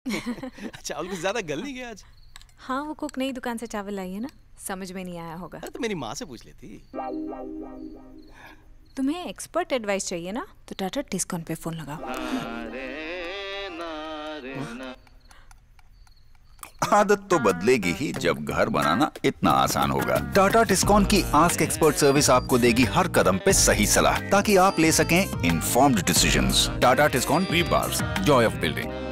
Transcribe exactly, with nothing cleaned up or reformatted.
चावल कुछ ज्यादा गल नहीं गया आज? हाँ, वो कुक नई दुकान से चावल लाई है ना, समझ में नहीं आया होगा। अरे तो मेरी माँ से पूछ लेती। तुम्हें एक्सपर्ट एडवाइस चाहिए ना, तो टाटा टिस्कॉन पे फोन लगाओ। आदत तो बदलेगी ही जब घर बनाना इतना आसान होगा। टाटा टिस्कॉन की आस्क एक्सपर्ट सर्विस आपको देगी हर कदम पे सही सलाह, ताकि आप ले सकें informed decisions. Tata Tiscon rebars, joy of building.